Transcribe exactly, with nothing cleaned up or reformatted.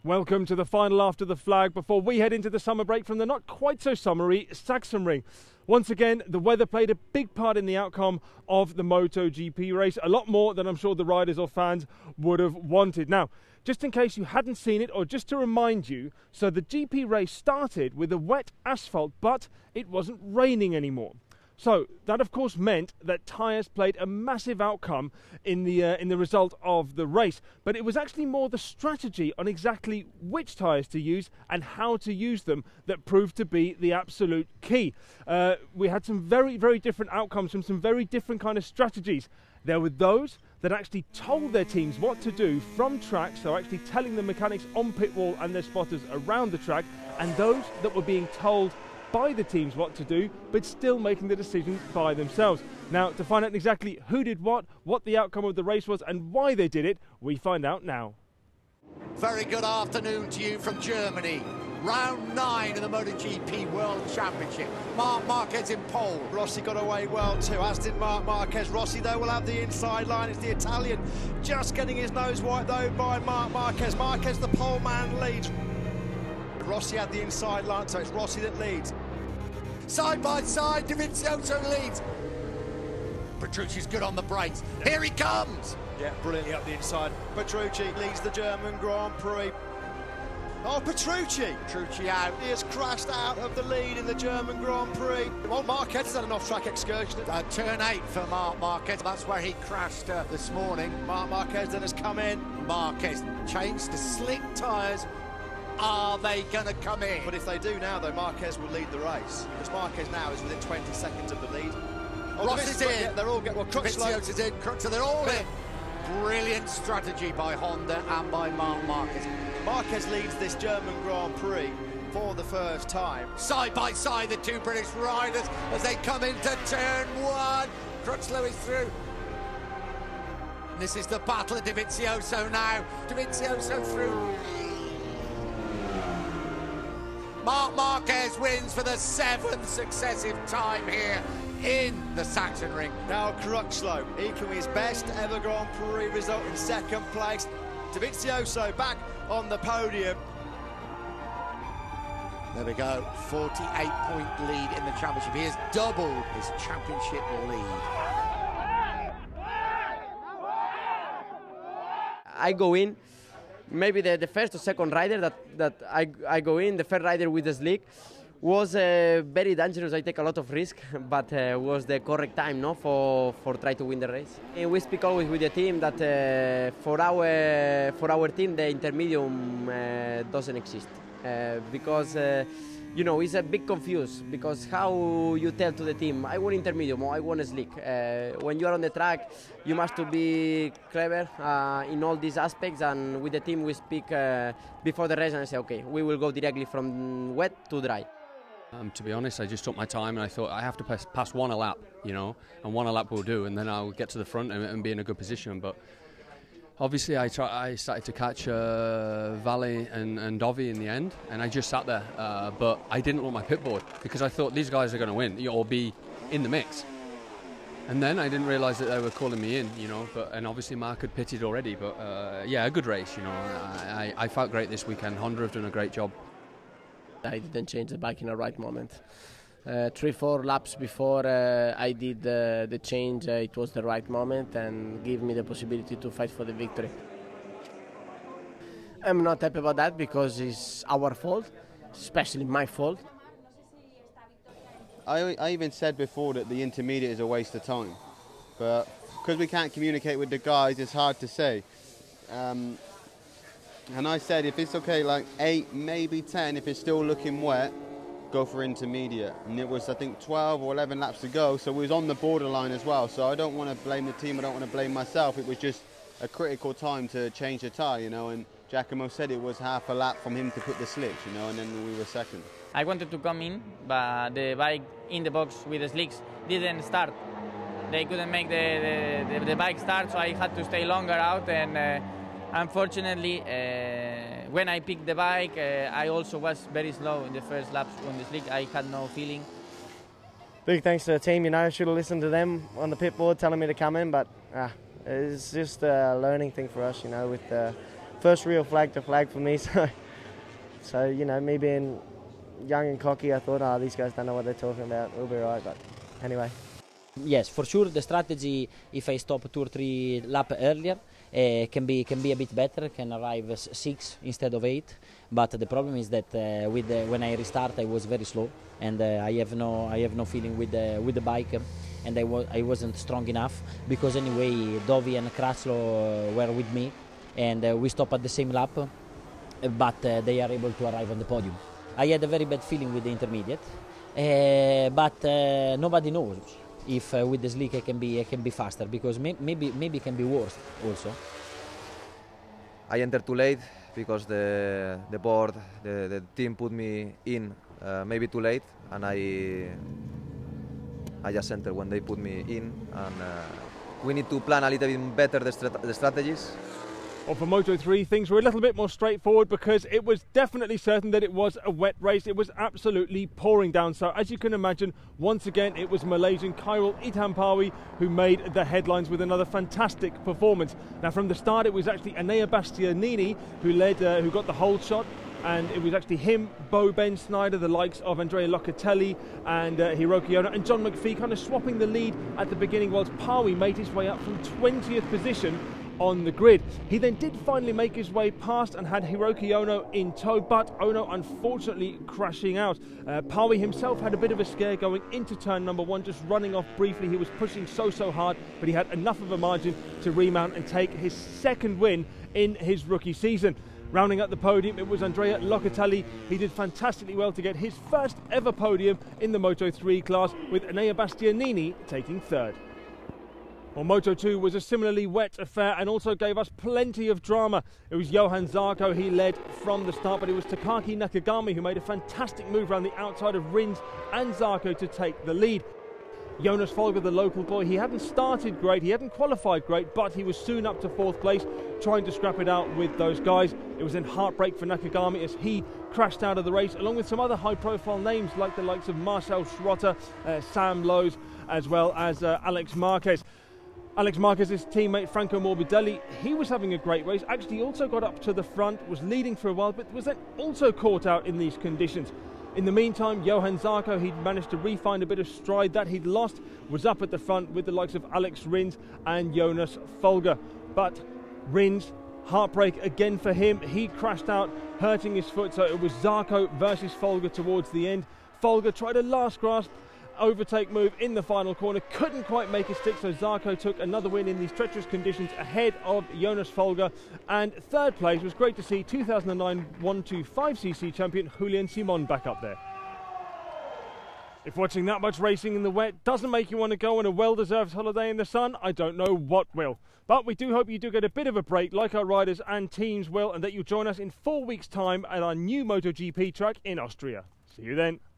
Welcome to the final after the flag before we head into the summer break from the not quite so summery Sachsenring. Once again, the weather played a big part in the outcome of the MotoGP race, a lot more than I'm sure the riders or fans would have wanted. Now, just in case you hadn't seen it, or just to remind you, so the G P race started with a wet asphalt, but it wasn't raining anymore. So that of course meant that tyres played a massive outcome in the uh, in the result of the race, but it was actually more the strategy on exactly which tyres to use and how to use them that proved to be the absolute key. Uh, we had some very very different outcomes from some very different kind of strategies. There were those that actually told their teams what to do from track, so actually telling the mechanics on pit wall and their spotters around the track, and those that were being told by the teams what to do, but still making the decisions by themselves. Now, to find out exactly who did what, what the outcome of the race was, and why they did it, we find out now. Very good afternoon to you from Germany. Round nine of the MotoGP World Championship. Marc Marquez in pole. Rossi got away well too, as did Marc Marquez. Rossi, though, will have the inside line. It's the Italian just getting his nose wiped, though, by Marc Marquez. Marquez, the pole man, leads. Rossi had the inside line, so it's Rossi that leads. Side by side, Dovizioso leads. Petrucci's good on the brakes. Here he comes. Yeah, brilliantly up the inside. Petrucci leads the German Grand Prix. Oh, Petrucci! Petrucci out. He has crashed out of the lead in the German Grand Prix. Well, Marquez has had an off-track excursion. Uh, turn eight for Marc Marquez. That's where he crashed uh, this morning. Marc Marquez then has come in. Marquez changed to slick tyres. Are they going to come in? But if they do now, though, Marquez will lead the race. Because Marquez now is within twenty seconds of the lead. Oh, Ross is in. Yeah, they're all getting, well, Dovizioso is in. So they're all in. Brilliant strategy by Honda and by Marc Marquez. Marquez leads this German Grand Prix for the first time. Side by side, the two British riders as they come into turn one. Crutchlow is through. This is the battle of Dovizioso now. Dovizioso through. Marc Marquez wins for the seventh successive time here in the Sachsenring. Now Crutchlow, equaling his best ever Grand Prix result in second place. Dovizioso back on the podium. There we go, forty-eight point lead in the championship. He has doubled his championship lead. I go in. Maybe the, the first or second rider that, that I, I go in, the first rider with the slick, was uh, very dangerous. I take a lot of risk, but uh, was the correct time, no, for for try to win the race. And we speak always with the team that uh, for our for our team the intermedium uh, doesn't exist uh, because uh, you know it's a big confuse because how you tell to the team I want intermedium or I want a slick. Uh, when you are on the track, you must to be clever uh, in all these aspects, and with the team we speak uh, before the race and I say okay, we will go directly from wet to dry. Um, to be honest, I just took my time and I thought I have to pass, pass one a lap, you know, and one a lap will do, and then I'll get to the front and, and be in a good position. But obviously, I try, I started to catch uh, Valle and, and Dovi in the end, and I just sat there. Uh, but I didn't want my pit board because I thought these guys are going to win, you know, or be in the mix. And then I didn't realise that they were calling me in, you know. But and obviously Mark had pitted already. But uh, yeah, a good race, you know. I, I, I felt great this weekend. Honda have done a great job. I didn't change the bike in the right moment. Uh, three, four laps before uh, I did uh, the change, uh, it was the right moment and gave me the possibility to fight for the victory. I'm not happy about that because it's our fault, especially my fault. I, I even said before that the intermediate is a waste of time, but because we can't communicate with the guys, it's hard to say. Um, And I said, if it's okay, like eight, maybe ten, if it's still looking wet, go for intermediate. And it was, I think, twelve or eleven laps to go, so we was on the borderline as well. So I don't want to blame the team, I don't want to blame myself. It was just a critical time to change the tyre, you know, and Giacomo said it was half a lap from him to put the slicks, you know, and then we were second. I wanted to come in, but the bike in the box with the slicks didn't start. They couldn't make the, the, the, the bike start, so I had to stay longer out, and uh, unfortunately, uh, when I picked the bike, uh, I also was very slow in the first laps on the slick. I had no feeling. Big thanks to the team, you know, I should have listened to them on the pit board telling me to come in, but uh, it's just a learning thing for us, you know, with the first real flag to flag for me. So, so you know, me being young and cocky, I thought, oh, these guys don't know what they're talking about. We'll be right. But anyway. Yes, for sure. The strategy, if I stop two or three laps earlier, uh, can be can be a bit better. Can arrive six instead of eight. But the problem is that uh, with the, when I restart, I was very slow, and uh, I have no I have no feeling with the with the bike, and I was I wasn't strong enough because anyway, Dovi and Kraslo uh, were with me, and uh, we stopped at the same lap, but uh, they are able to arrive on the podium. I had a very bad feeling with the intermediate, uh, but uh, nobody knows if uh, with the slick I can be I can be faster, because may, maybe maybe it can be worse also. I entered too late because the the board the, the team put me in uh, maybe too late, and I I just entered when they put me in, and uh, we need to plan a little bit better the, strat the strategies. Well, for Moto three, things were a little bit more straightforward because it was definitely certain that it was a wet race. It was absolutely pouring down. So, as you can imagine, once again, it was Malaysian Khairul Ithampawi who made the headlines with another fantastic performance. Now, from the start, it was actually Enea Bastianini who led, uh, who got the hold shot. And it was actually him, Bo Ben Snyder, the likes of Andrea Locatelli and uh, Hiroki Ono, and John McPhee kind of swapping the lead at the beginning, whilst Pawi made his way up from twentieth position on the grid. He then did finally make his way past and had Hiroki Ono in tow, but Ono unfortunately crashing out. Uh, Pawi himself had a bit of a scare going into turn number one, just running off briefly. He was pushing so, so hard, but he had enough of a margin to remount and take his second win in his rookie season. Rounding up the podium, it was Andrea Locatelli. He did fantastically well to get his first ever podium in the Moto three class, with Enea Bastianini taking third. Well, Moto two was a similarly wet affair and also gave us plenty of drama. It was Johan Zarco, he led from the start, but it was Takaki Nakagami who made a fantastic move around the outside of Rins and Zarco to take the lead. Jonas Folger, the local boy, he hadn't started great, he hadn't qualified great, but he was soon up to fourth place, trying to scrap it out with those guys. It was in heartbreak for Nakagami as he crashed out of the race, along with some other high-profile names like the likes of Marcel Schrotter, uh, Sam Lowe's, as well as uh, Alex Marquez. Alex Marquez's teammate Franco Morbidelli, he was having a great race, actually also got up to the front, was leading for a while, but was then also caught out in these conditions. In the meantime, Johan Zarco, he'd managed to re-find a bit of stride that he'd lost, was up at the front with the likes of Alex Rins and Jonas Folger. But Rins, heartbreak again for him, he crashed out, hurting his foot, so it was Zarco versus Folger towards the end. Folger tried a last grasp overtake move in the final corner, couldn't quite make it stick, so Zarco took another win in these treacherous conditions ahead of Jonas Folger, and third place was great to see two thousand nine one twenty-five c c champion Julian Simon back up there. If watching that much racing in the wet doesn't make you want to go on a well-deserved holiday in the sun, I don't know what will. But we do hope you do get a bit of a break like our riders and teams will, and that you'll join us in four weeks' time at our new MotoGP track in Austria. See you then.